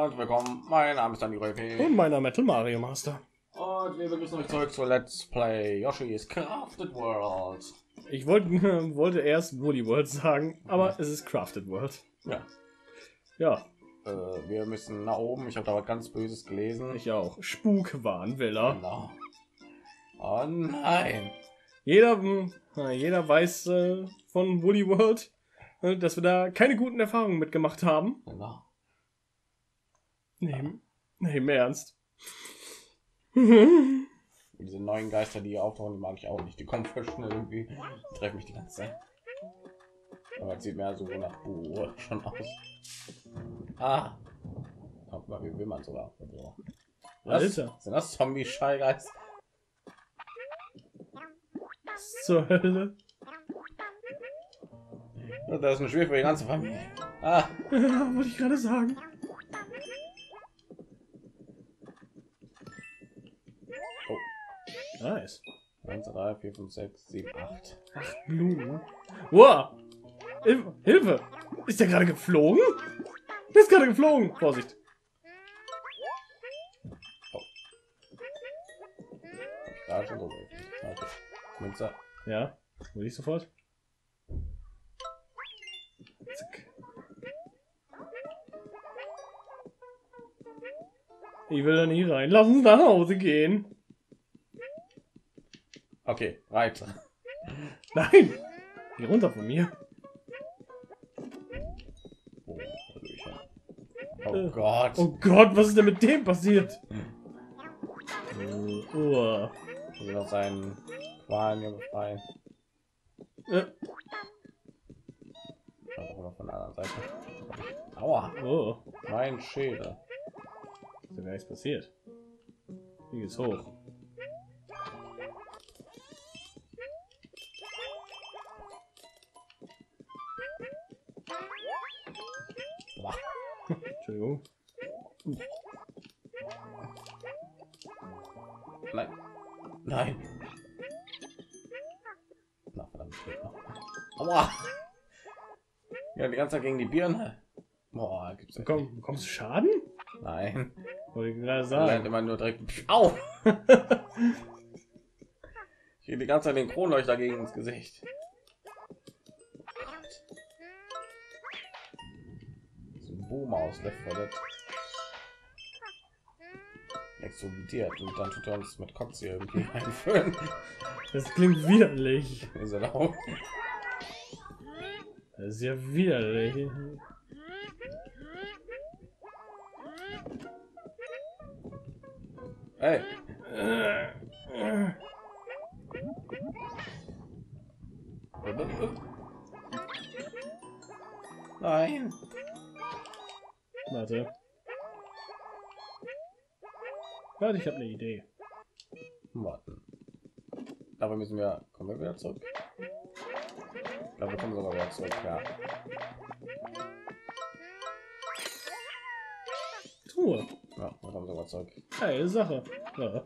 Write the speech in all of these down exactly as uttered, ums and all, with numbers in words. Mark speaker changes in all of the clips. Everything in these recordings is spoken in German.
Speaker 1: und willkommen. Mein Name ist Dani P.
Speaker 2: Und mein Name ist Mario Master.
Speaker 1: Und wir begrüßen euch zurück zu Let's Play Yoshi's Crafted World.
Speaker 2: Ich wollte, wollte erst Woolly World sagen, aber es ist Crafted World.
Speaker 1: Ja.
Speaker 2: Ja.
Speaker 1: Äh, wir müssen nach oben. Ich habe da was ganz Böses gelesen.
Speaker 2: Ich auch. Spukwarnwiller.
Speaker 1: Genau. Oh nein.
Speaker 2: Jeder, jeder weiß äh, von Woolly World, äh, dass wir da keine guten Erfahrungen mitgemacht haben.
Speaker 1: Genau.
Speaker 2: Nee, nee, im Ernst.
Speaker 1: Diese neuen Geister, die hier auftauchen, die mag ich auch nicht. Die kommen voll schnell irgendwie. Die treffen mich die ganze Zeit. Aber es sieht mehr so nach Buh schon aus. Ah. Guck mal, wie will man sogar. So. Was?
Speaker 2: Alter.
Speaker 1: Sind das Zombie-Schallgeist?
Speaker 2: Zur Hölle.
Speaker 1: Das ist ein Spiel für die ganze Familie. Ah.
Speaker 2: Wollte ich gerade sagen.
Speaker 1: Oh.
Speaker 2: Nice.
Speaker 1: eins, zwei, drei, vier, fünf, sechs, sieben, acht.
Speaker 2: Ach, Blumen. Wow. Hilfe. Hilfe. Ist der gerade geflogen? Der ist gerade geflogen. Vorsicht.
Speaker 1: Oh. Hab ich gerade schon so. Okay. Münzer.
Speaker 2: Ja, will ich sofort. Zack. Ich will da nie rein. Lass uns nach Hause gehen.
Speaker 1: Okay, weiter.
Speaker 2: Nein! Geh runter von mir.
Speaker 1: Oh, oh Gott.
Speaker 2: Oh Gott, was ist denn mit dem passiert? Oh, oh.
Speaker 1: Ich will noch seinen Qualen hier befreien.
Speaker 2: Äh.
Speaker 1: Noch von der anderen Seite. Aua.
Speaker 2: Oh.
Speaker 1: Mein Schädel.
Speaker 2: Ist ja gar nichts passiert. Hier geht's hoch. Entschuldigung.
Speaker 1: Nein. Nein. Na, verdammt. Aua. Ja, die ganze Zeit gegen die Birne. Boah, gibt's ja.
Speaker 2: Komm, bekommst du Schaden?
Speaker 1: Nein.
Speaker 2: Wollte ich gerade
Speaker 1: Er lernt
Speaker 2: sagen.
Speaker 1: immer nur direkt. Au! Ich gehe die ganze Zeit den Kronleuchter gegen ins Gesicht. So ein Boom aus Left four Dead. Explodiert und dann tut er uns mit Kotze irgendwie einführen.
Speaker 2: Das klingt widerlich.
Speaker 1: Ist er laut?
Speaker 2: Das ist ja widerlich.
Speaker 1: Hey. Nein.
Speaker 2: Warte. Warte, ich habe eine Idee.
Speaker 1: Warten. Aber müssen wir. Kommen wir wieder zurück? Ich glaube, wir kommen sogar wieder zurück, ja.
Speaker 2: Truhe.
Speaker 1: Ja, wir kommen sogar zurück.
Speaker 2: Geile Sache. Ja.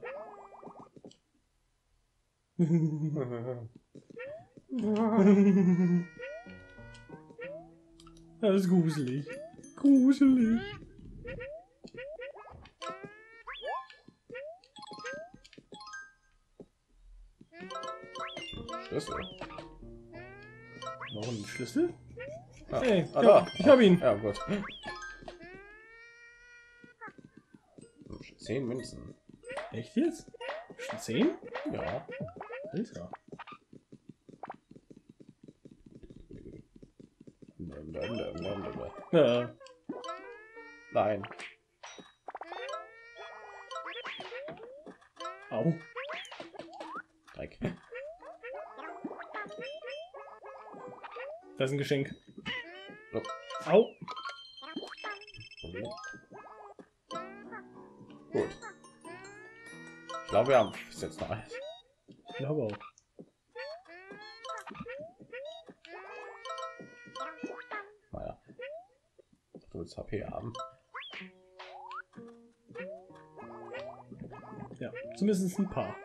Speaker 2: Das ist gruselig. Gruselig.
Speaker 1: Schlüssel.
Speaker 2: Noch ein Schlüssel?
Speaker 1: Ja.
Speaker 2: Hey,
Speaker 1: Ah,
Speaker 2: ja,
Speaker 1: da.
Speaker 2: ich hab ihn.
Speaker 1: Ja, gut. Zehn Münzen.
Speaker 2: Echt jetzt? Schon zehn?
Speaker 1: Ja.
Speaker 2: Alter. Ja.
Speaker 1: Nein.
Speaker 2: Au.
Speaker 1: Dreck.
Speaker 2: Das ist ein Geschenk.
Speaker 1: So.
Speaker 2: Au.
Speaker 1: Gut. Ich glaube, wir haben bis jetzt noch eins.
Speaker 2: Ich glaube auch.
Speaker 1: Naja. Du willst H P haben.
Speaker 2: Ja, zumindest ein paar.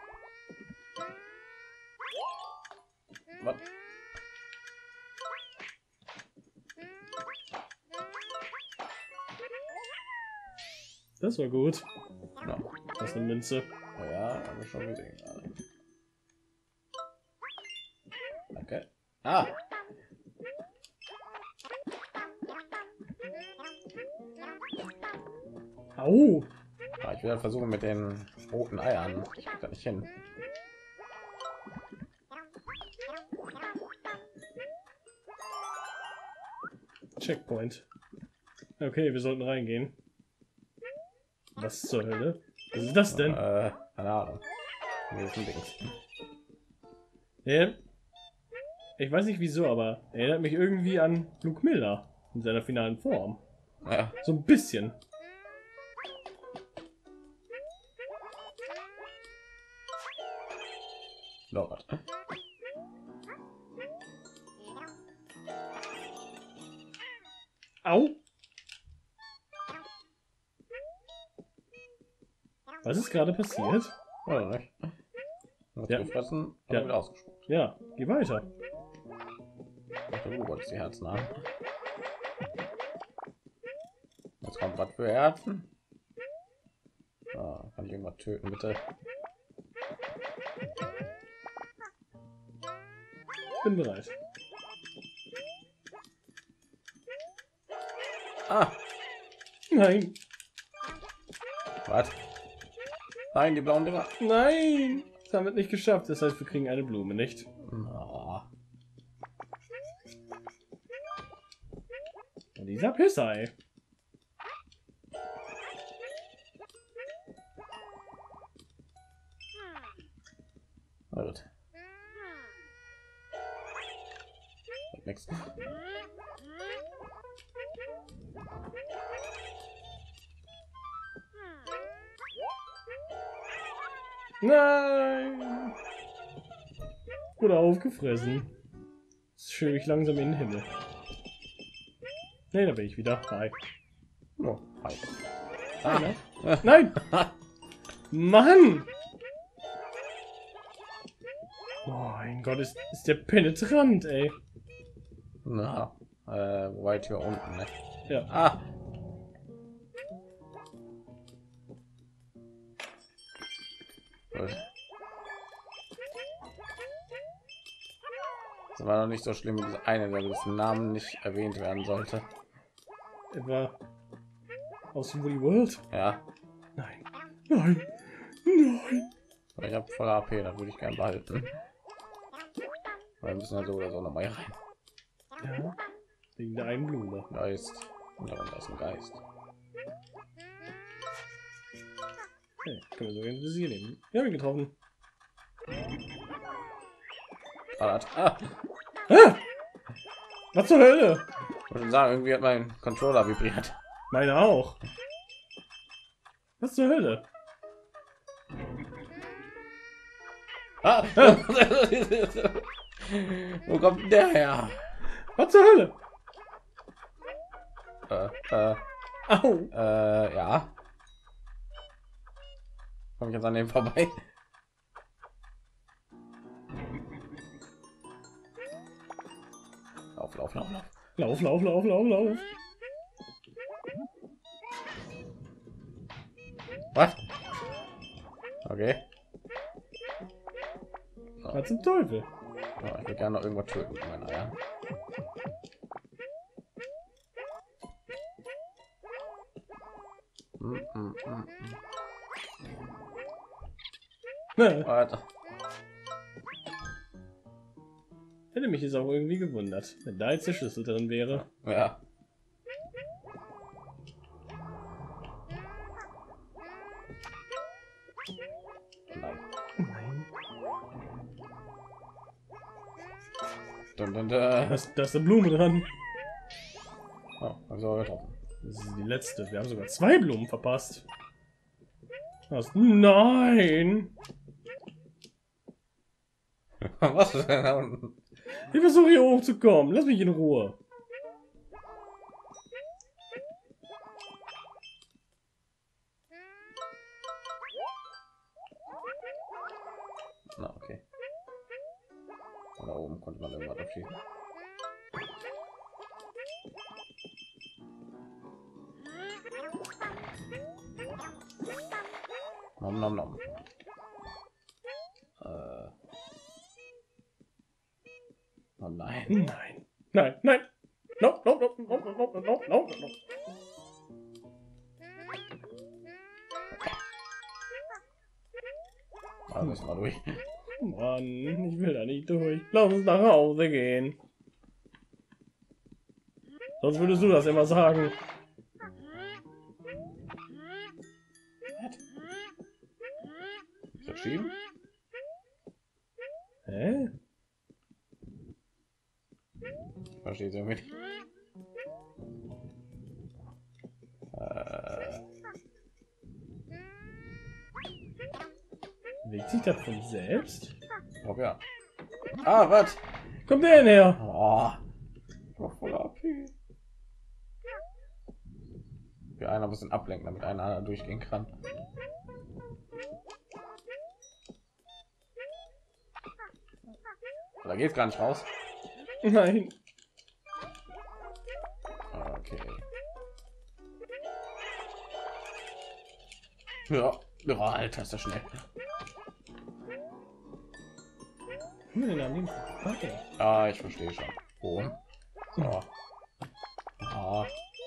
Speaker 1: Was?
Speaker 2: Das war gut.
Speaker 1: Ja.
Speaker 2: Das ist eine Münze.
Speaker 1: Oh ja, habe ich schon gesehen. Danke. Ah!
Speaker 2: Au!
Speaker 1: Ja, ich werde versuchen mit den roten Eiern. Ich krieg da nicht hin.
Speaker 2: Checkpoint. Okay, wir sollten reingehen. Was zur Hölle? Was ist das denn?
Speaker 1: Äh, keine Ahnung. Nee, das ist ein Ding.
Speaker 2: Ja. Ich weiß nicht wieso, aber er erinnert mich irgendwie an Luke Miller in seiner finalen Form.
Speaker 1: Ja.
Speaker 2: So ein bisschen.
Speaker 1: Lord.
Speaker 2: Au! Was ist gerade passiert?
Speaker 1: Oder nicht? Wird
Speaker 2: Ja.
Speaker 1: gefressen,
Speaker 2: Ja.
Speaker 1: aber wieder ausgespuckt.
Speaker 2: Ja, geh weiter.
Speaker 1: Du wolltest die Herzen haben. Jetzt kommt was für Herzen. Ah, kann ich irgendwas töten, bitte?
Speaker 2: Ich bin bereit.
Speaker 1: Ah,
Speaker 2: Nein!
Speaker 1: was? Nein, die blauen Dinger.
Speaker 2: Nein! Das haben wir nicht geschafft. Das heißt, wir kriegen eine Blume, nicht?
Speaker 1: Ah.
Speaker 2: Und dieser Pissei.
Speaker 1: Na gut. Nächsten.
Speaker 2: Nein! Wurde aufgefressen. Jetzt schwebe ich langsam in den Himmel. Ne, da bin ich wieder. Nein.
Speaker 1: Oh, hi.
Speaker 2: Ah, ne? Nein! Mann! Oh mein Gott, ist, ist der penetrant, ey.
Speaker 1: Na, äh, weit hier unten, ne?
Speaker 2: Ja.
Speaker 1: Ah. Gut. Das war noch nicht so schlimm wie diese eine, weil das Namen nicht erwähnt werden sollte.
Speaker 2: Etwa aus dem Woody World?
Speaker 1: Ja,
Speaker 2: Nein. Nein. Nein.
Speaker 1: aber ich habe voll A P, das würde ich gerne behalten. Weil wir müssen ja so oder so noch mal rein.
Speaker 2: Ja. Wegen der einen Blume.
Speaker 1: Geist. Und da ist ein Geist.
Speaker 2: Okay, können wir so ein Visier nehmen. Wir haben ihn getroffen.
Speaker 1: Ah, ah.
Speaker 2: Ah! Was zur Hölle?
Speaker 1: Ich würde sagen, irgendwie hat mein Controller vibriert.
Speaker 2: Meine auch. Was zur Hölle?
Speaker 1: Ah. Wo kommt denn der her?
Speaker 2: Was zur Hölle?
Speaker 1: Äh, äh,
Speaker 2: Au!
Speaker 1: äh, ja. Komme ich jetzt an dem vorbei? Lauf, lauf, lauf, lauf.
Speaker 2: Lauf, lauf, lauf, lauf, lauf.
Speaker 1: Was? Okay. So.
Speaker 2: Was zum Teufel?
Speaker 1: Ja, ich will gerne noch irgendwas töten mit meinen Eiern. Mm, mm, mm,
Speaker 2: Ne,
Speaker 1: mm. Warte.
Speaker 2: hätte mich jetzt auch irgendwie gewundert, wenn da jetzt der Schlüssel drin wäre.
Speaker 1: Ja. Nein.
Speaker 2: Nein.
Speaker 1: Dun, dun, dun.
Speaker 2: Da ist, da ist eine Blume dran.
Speaker 1: Oh, hab ich sogar getroffen.
Speaker 2: Das ist die letzte. Wir haben sogar zwei Blumen verpasst. Was? Nein!
Speaker 1: Was ist denn da unten?
Speaker 2: Ich versuche hier hochzukommen. Lass mich in Ruhe.
Speaker 1: Na, okay. Da oben konnte man irgendwas abschießen. Nom, nom, nom. Äh. Oh nein.
Speaker 2: Nein. Nein, nein. No, no, no, no, no, no, no, no, no.
Speaker 1: Alles mal durch.
Speaker 2: Mann, ich will da nicht durch. Lass uns nach Hause gehen. Sonst würdest du das immer sagen.
Speaker 1: Ist das schieben?
Speaker 2: Hä?
Speaker 1: Versteht ihr mit? Äh,
Speaker 2: Bewegt sich das von selbst?
Speaker 1: ich glaub, ja. Ah, was?
Speaker 2: Kommt der denn her?
Speaker 1: Oh, doch voll A P. Wir einer bisschen ablenken, damit einer durchgehen kann. Da geht's gar nicht raus.
Speaker 2: Nein.
Speaker 1: Okay. Ja, ja, Alter, ist das schnell.
Speaker 2: Okay.
Speaker 1: Ah, ich verstehe schon. Oh. So. Ah.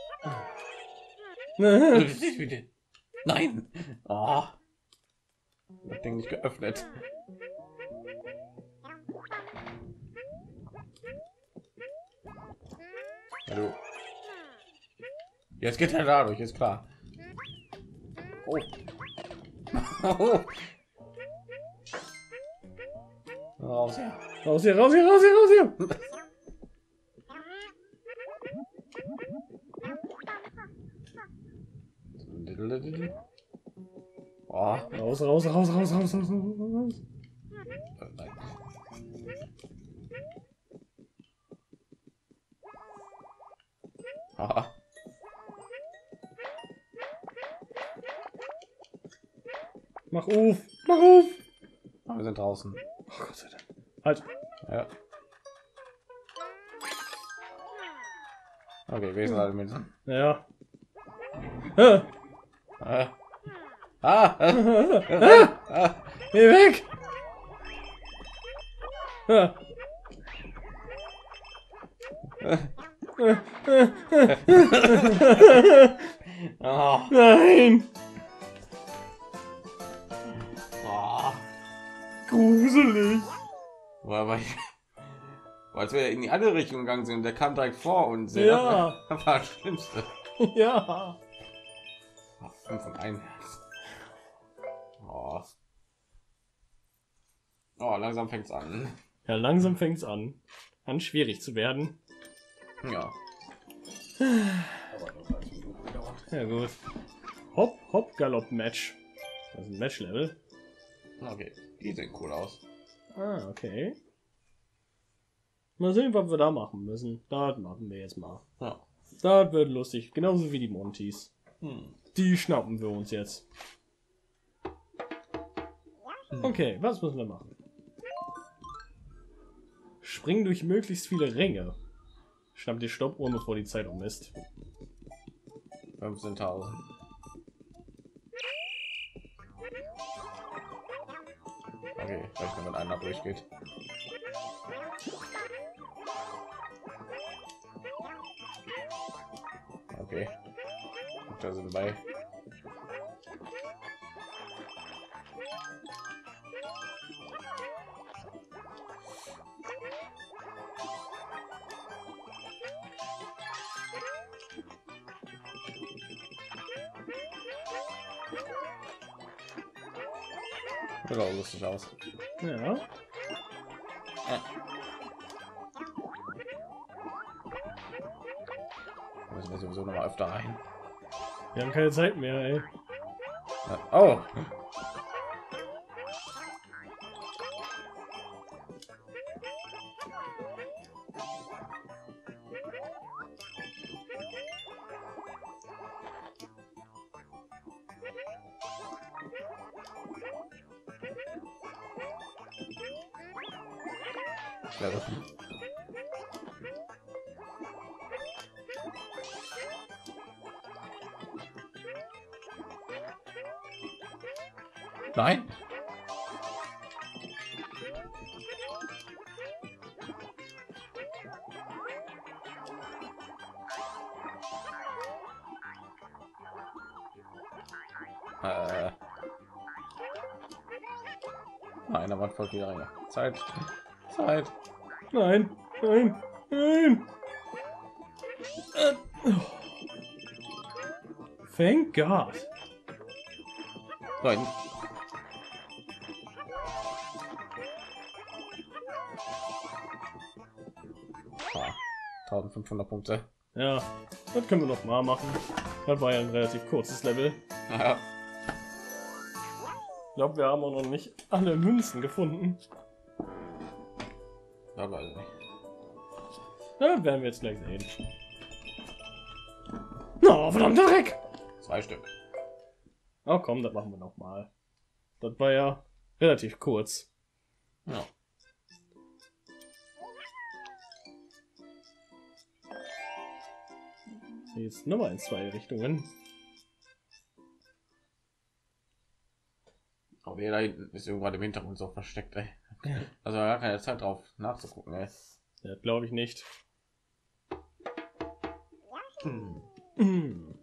Speaker 1: Nein. Oh. Das Ding nicht geöffnet. Ja, du. Jetzt geht er dadurch, ist klar. Oh. Oh. Raus hier.
Speaker 2: Raus hier, raus hier, raus hier, raus hier.
Speaker 1: Oh.
Speaker 2: Raus, raus, raus, raus, raus, raus, raus.
Speaker 1: Nein. Ah.
Speaker 2: Mach auf, mach auf.
Speaker 1: Ah, wir sind draußen.
Speaker 2: Oh Gott sei Dank. Halt.
Speaker 1: Ja. Okay, wir sind alle mit.
Speaker 2: Ja. Ah.
Speaker 1: Ah. Ah. Ah. Ah.
Speaker 2: Geh weg. Ah.
Speaker 1: Oh.
Speaker 2: Nein.
Speaker 1: Oh.
Speaker 2: Gruselig.
Speaker 1: Aber ich, als wir in die andere Richtung gegangen sind, der kam direkt vor uns.
Speaker 2: Ja.
Speaker 1: Das war das Schlimmste.
Speaker 2: Ja.
Speaker 1: fünf und ein Herz. Oh. Oh, langsam fängt es an.
Speaker 2: Ja, langsam fängt es an. An schwierig zu werden.
Speaker 1: Ja.
Speaker 2: Ja gut. Hopp, hopp, Galopp Match. Das ist ein Match-Level.
Speaker 1: Okay, die sehen cool aus.
Speaker 2: Ah, okay. Mal sehen, was wir da machen müssen. Das machen wir jetzt mal.
Speaker 1: Ja.
Speaker 2: Das wird lustig. Genauso wie die Montys.
Speaker 1: Hm.
Speaker 2: Die schnappen wir uns jetzt. Okay, was müssen wir machen? Springen durch möglichst viele Ränge. Schnapp die Stoppuhr, bevor die Zeit um ist.
Speaker 1: fünfzehntausend. Okay, vielleicht wenn einer durchgeht. Okay. Da sind bei. Sieht auch lustig aus.
Speaker 2: Ja.
Speaker 1: Ja. Müssen wir sowieso noch mal öfter rein.
Speaker 2: Wir haben keine Zeit mehr, ey.
Speaker 1: Ja. Oh! Ja, das Nein. Äh. Nein, da war voll viel Ringe. Zeit. Zeit.
Speaker 2: Nein, nein, nein. Äh, oh. Thank God.
Speaker 1: Nein. Ah, eintausendfünfhundert Punkte.
Speaker 2: Ja, das können wir noch mal machen. Das war ja ein relativ kurzes Level.
Speaker 1: Ja.
Speaker 2: Ich glaube, wir haben auch noch nicht alle Münzen gefunden.
Speaker 1: Ja, weiß ich nicht.
Speaker 2: Ja, das werden wir jetzt gleich sehen. Oh, verdammter Dreck!
Speaker 1: Zwei Stück.
Speaker 2: Oh komm, das machen wir noch mal. Das war ja relativ kurz.
Speaker 1: Ja.
Speaker 2: Jetzt nochmal in zwei Richtungen.
Speaker 1: Aber der da hinten ist irgendwann im Hintergrund so versteckt, ey. Also gar keine Zeit drauf nachzugucken, ey.
Speaker 2: Ja, glaube ich nicht.
Speaker 1: Hm.
Speaker 2: Hm.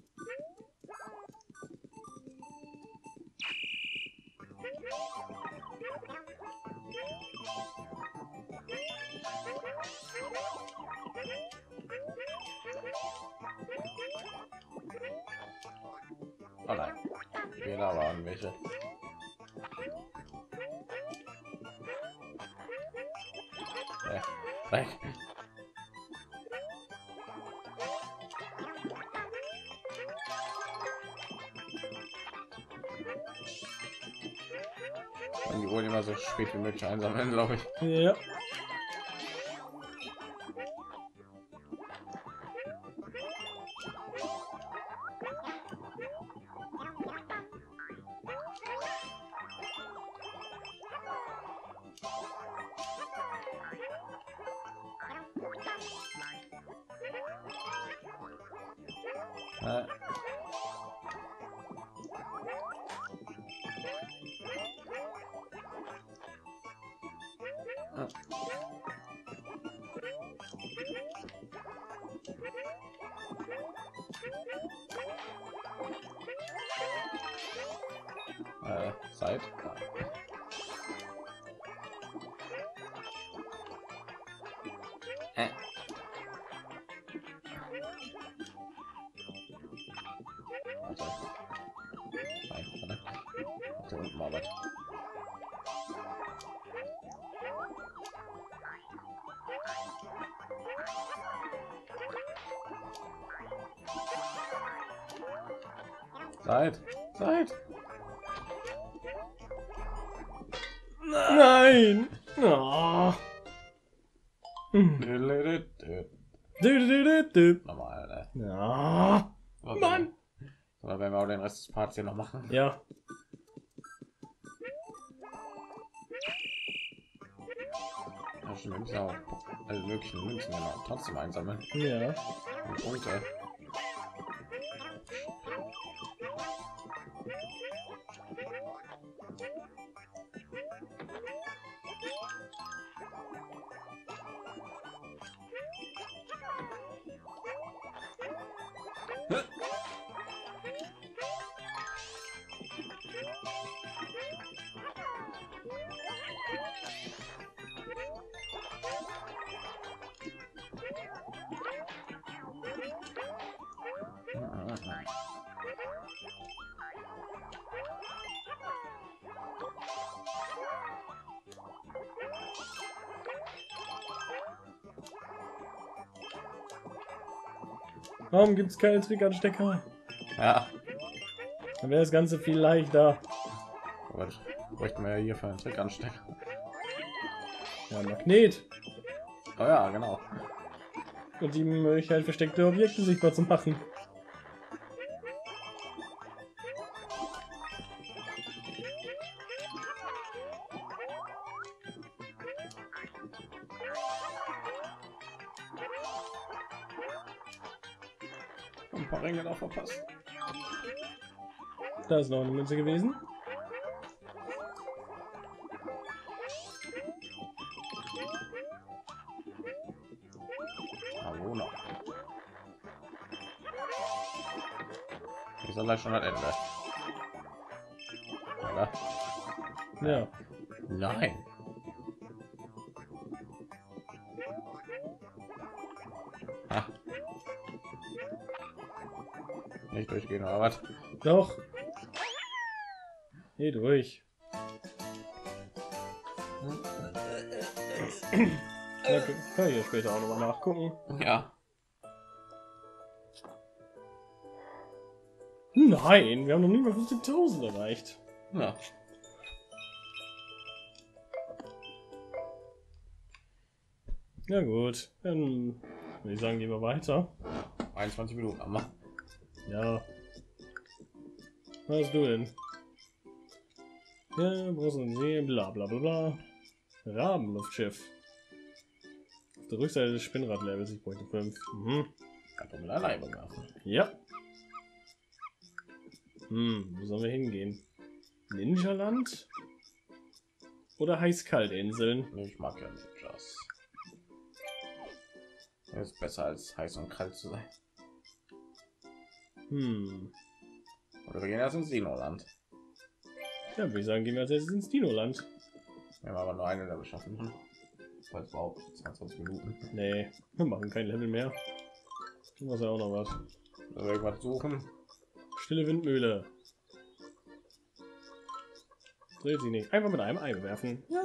Speaker 1: Oh nein. Fehler waren welche. Äh, weg. Und die wollen immer so spät wie möglich einsammeln, glaube ich.
Speaker 2: Ja.
Speaker 1: Äh. Äh, Zeit. Äh. Warte. Nein, warte. Da unten mal was. Zeit. Zeit.
Speaker 2: Nein! Oh. Hm. Du, du, du, du.
Speaker 1: Normal, ne?
Speaker 2: Ja.
Speaker 1: Okay.
Speaker 2: Mann!
Speaker 1: Oder werden wir auch den Rest des Parts hier noch machen?
Speaker 2: Ja.
Speaker 1: Ja, schon, wir müssen auch alle möglichen Münzen genau trotzdem einsammeln.
Speaker 2: Ja.
Speaker 1: Und Punkte.
Speaker 2: Warum gibt es keine Trickanstecker?
Speaker 1: Ja,
Speaker 2: Dann wäre das Ganze viel leichter.
Speaker 1: aber ich bräuchten wir ja hier für einen Trick anstecken.
Speaker 2: Ja, Magnet.
Speaker 1: Oh ja, genau.
Speaker 2: Und die Möglichkeit, versteckte Objekte sichtbar zu machen.
Speaker 1: Ein paar Ringe noch verpasst.
Speaker 2: Da ist noch eine Münze gewesen.
Speaker 1: dann gleich schon das Ende. Oder?
Speaker 2: Ja.
Speaker 1: Nein. Ah. Nicht durchgehen, aber was?
Speaker 2: Doch. Geh durch. Ja, kann ich ja später auch noch mal nachgucken.
Speaker 1: Ja.
Speaker 2: Nein, wir haben noch nie mal fünfzehntausend erreicht.
Speaker 1: Ja.
Speaker 2: Ja gut, dann würde ich sagen, gehen wir weiter.
Speaker 1: einundzwanzig Minuten haben wir.
Speaker 2: Ja. Was hast du denn? Ja, brauchst du sehen, bla bla bla bla. Rabenluftschiff. Auf der Rückseite des Spinnradlevels, ich bräuchte fünf. Mhm.
Speaker 1: Kann doch mit alleine machen.
Speaker 2: Ja. Hm, wo sollen wir hingehen? Ninjaland? Oder Heiß-Kalt-Inseln?
Speaker 1: Nee, ich mag ja Ninjas. Das ist besser als heiß und kalt zu sein.
Speaker 2: Hm.
Speaker 1: Oder wir gehen erst ins Dino-Land.
Speaker 2: Ja, würde ich sagen, gehen wir als erstes ins Dino-Land.
Speaker 1: Wir haben aber nur eine Level schaffen. Weil es braucht zweiundzwanzig Minuten.
Speaker 2: Nee, wir machen kein Level mehr. Du musst ja auch noch was.
Speaker 1: Sollen wir irgendwas suchen?
Speaker 2: Stille Windmühle. Dreht sie nicht. Einfach mit einem Ei werfen. Ja.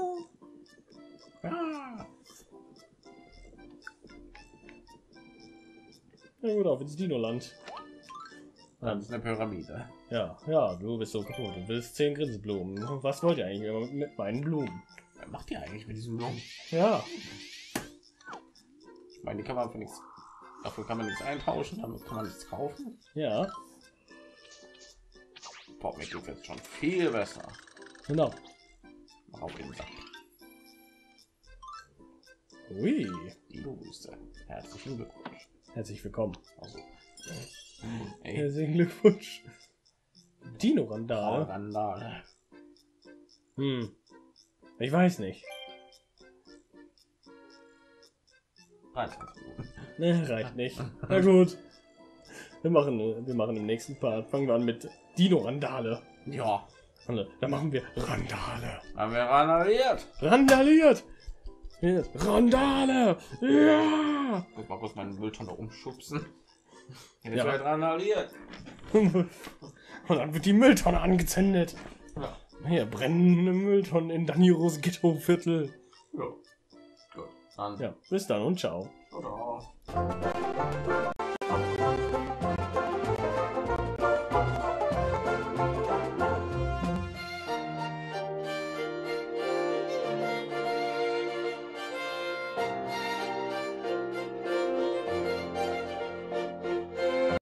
Speaker 1: Ja.
Speaker 2: Ja gut, auf ins Dino-Land.
Speaker 1: Das ist eine Pyramide.
Speaker 2: Ja, ja, du bist so kaputt. Du willst zehn Grinseblumen. Was wollt ihr eigentlich immer mit meinen Blumen?
Speaker 1: Was macht ihr eigentlich mit diesen Blumen?
Speaker 2: Ja.
Speaker 1: Ich meine, die kann man für nichts. Dafür kann man nichts eintauschen, damit kann man nichts kaufen.
Speaker 2: Ja.
Speaker 1: Boah, mir geht jetzt schon viel besser.
Speaker 2: Genau.
Speaker 1: Mach auf den Sack.
Speaker 2: Ui.
Speaker 1: Die Wüste. Herzlichen Glückwunsch.
Speaker 2: Herzlich willkommen.
Speaker 1: Also. Ey.
Speaker 2: Herzlichen Glückwunsch. Dino-Randale.
Speaker 1: Randale.
Speaker 2: Hm. Ich weiß nicht.
Speaker 1: dreiundzwanzig Minuten.
Speaker 2: Ne, reicht nicht. Na gut. Wir machen, wir machen im nächsten Part. Fangen wir an mit Dino-Randale.
Speaker 1: Ja.
Speaker 2: Dann machen wir Randale.
Speaker 1: Haben wir randaliert.
Speaker 2: Randaliert. Randale. Ja.
Speaker 1: Ich muss mal kurz meinen Mülltonne umschubsen. Jetzt
Speaker 2: Ja.
Speaker 1: wird randaliert.
Speaker 2: Und dann wird die Mülltonne angezündet.
Speaker 1: Ja.
Speaker 2: Hier brennende Mülltonnen in Daniros Ghetto-Viertel.
Speaker 1: Ja. Gut. Dann.
Speaker 2: Ja, bis dann und ciao.
Speaker 1: Ciao.